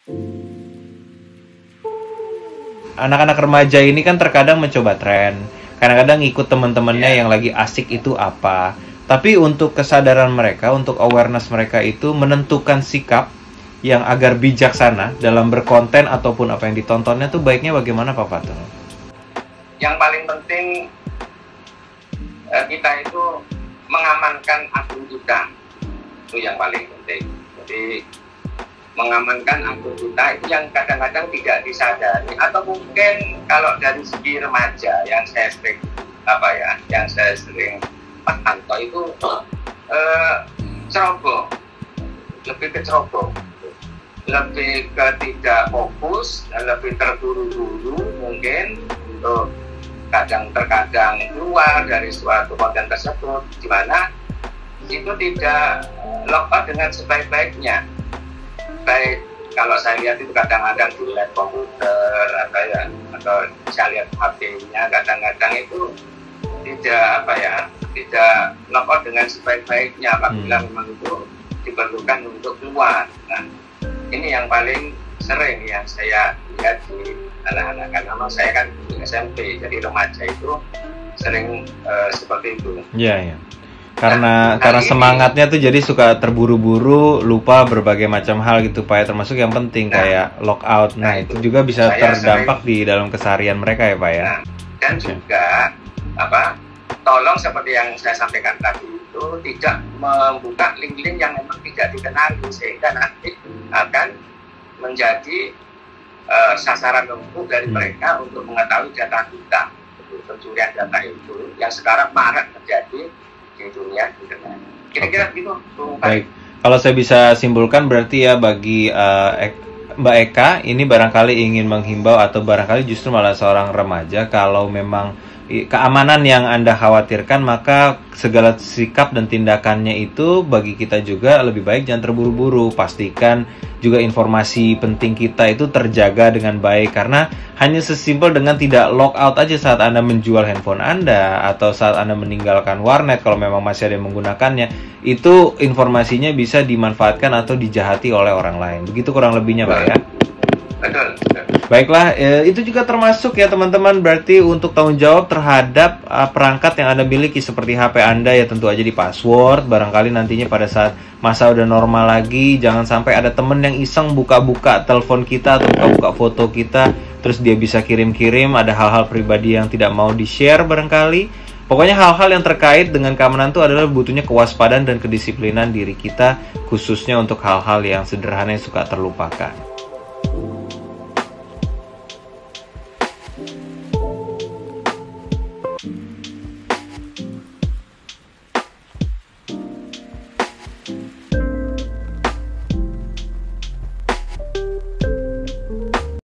Anak-anak remaja ini kan terkadang mencoba tren, kadang-kadang ikut teman-temannya yang lagi asik itu apa. Tapi untuk kesadaran mereka, untuk awareness mereka itu menentukan sikap yang agar bijaksana dalam berkonten ataupun apa yang ditontonnya tuh baiknya bagaimana Pak Fatul? Yang paling penting kita itu mengamankan akun kita, itu yang paling penting. Jadi mengamankan akun kita itu yang kadang-kadang tidak disadari, atau mungkin kalau dari segi remaja yang saya sering pantau itu ceroboh, lebih ke ceroboh, lebih ke tidak fokus, lebih terburu-buru mungkin untuk terkadang keluar dari suatu konten tersebut, di mana itu tidak lock out dengan sebaik-baiknya. Baik, kalau saya lihat itu kadang-kadang di lab komputer atau saya lihat HP-nya, kadang-kadang itu tidak lock out dengan sebaik-baiknya apabila memang itu diperlukan untuk keluar. Nah, ini yang paling sering yang saya lihat di anak-anak, karena saya kan di SMP, jadi remaja itu sering seperti itu. Iya, iya. Karena semangatnya tuh jadi suka terburu-buru, lupa berbagai macam hal gitu Pak ya, termasuk yang penting kayak lockout. Nah, itu juga bisa terdampak di dalam keseharian mereka ya Pak ya. Nah, dan juga tolong seperti yang saya sampaikan tadi itu tidak membuka link-link yang memang tidak dikenali, sehingga nanti akan menjadi sasaran empuk dari mereka untuk mengetahui data kita. Pencurian data itu yang sekarang marak terjadi di dunia internet. Kira-kira begitu. Baik, kalau saya bisa simpulkan berarti ya bagi Mbak Eka ini barangkali ingin menghimbau atau barangkali justru malah seorang remaja, kalau memang keamanan yang Anda khawatirkan, maka segala sikap dan tindakannya itu bagi kita juga lebih baik jangan terburu-buru. Pastikan juga informasi penting kita itu terjaga dengan baik, karena hanya sesimpel dengan tidak lock out aja saat Anda menjual handphone Anda atau saat Anda meninggalkan warnet kalau memang masih ada yang menggunakannya, itu informasinya bisa dimanfaatkan atau dijahati oleh orang lain. Begitu kurang lebihnya Pak ya. Betul. Baiklah, itu juga termasuk ya teman-teman, berarti untuk tanggung jawab terhadap perangkat yang Anda miliki seperti HP Anda ya tentu aja di password. Barangkali nantinya pada saat masa udah normal lagi, jangan sampai ada temen yang iseng buka-buka telepon kita atau buka-buka foto kita, terus dia bisa kirim-kirim ada hal-hal pribadi yang tidak mau di-share barangkali. Pokoknya hal-hal yang terkait dengan keamanan itu adalah butuhnya kewaspadaan dan kedisiplinan diri kita, khususnya untuk hal-hal yang sederhana yang suka terlupakan.